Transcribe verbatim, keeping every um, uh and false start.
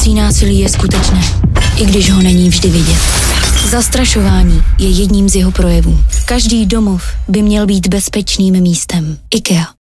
Domácí násilí je skutečné, i když ho není vždy vidět. Zastrašování je jedním z jeho projevů. Každý domov by měl být bezpečným místem. IKEA.